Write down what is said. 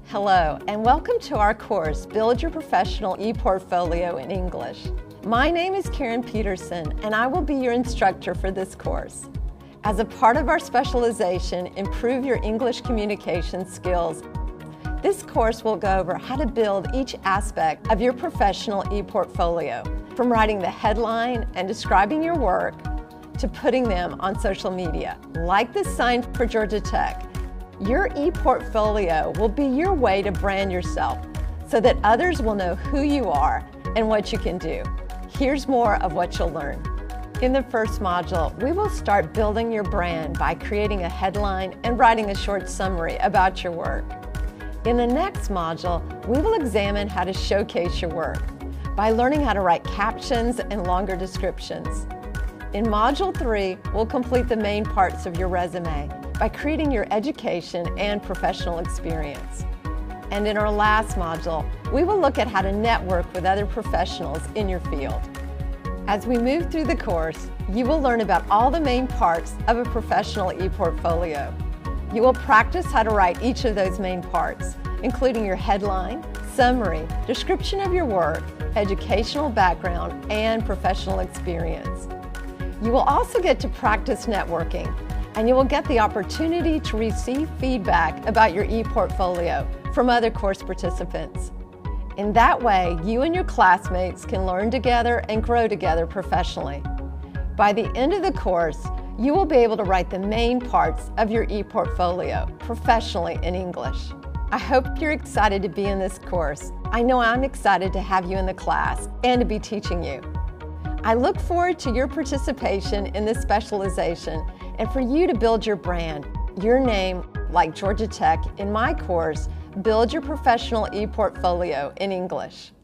Hello, and welcome to our course, Build Your Professional ePortfolio in English. My name is Karen Peterson, and I will be your instructor for this course. As a part of our specialization, Improve Your English Communication Skills, this course will go over how to build each aspect of your professional ePortfolio, from writing the headline and describing your work to putting them on social media. Like this sign for Georgia Tech, your ePortfolio will be your way to brand yourself so that others will know who you are and what you can do. Here's more of what you'll learn. In the first module, we will start building your brand by creating a headline and writing a short summary about your work. In the next module, we will examine how to showcase your work by learning how to write captions and longer descriptions. In Module 3, we'll complete the main parts of your resume by creating your education and professional experience. And in our last module, we will look at how to network with other professionals in your field. As we move through the course, you will learn about all the main parts of a professional ePortfolio. You will practice how to write each of those main parts, including your headline, summary, description of your work, educational background, and professional experience. You will also get to practice networking, and you will get the opportunity to receive feedback about your ePortfolio from other course participants. In that way, you and your classmates can learn together and grow together professionally. By the end of the course, you will be able to write the main parts of your ePortfolio professionally in English. I hope you're excited to be in this course. I know I'm excited to have you in the class and to be teaching you. I look forward to your participation in this specialization and for you to build your brand, your name, like Georgia Tech, in my course, Build Your Professional ePortfolio in English.